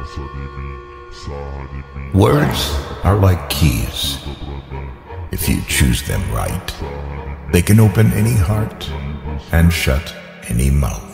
Words are like keys. If you choose them right, they can open any heart and shut any mouth.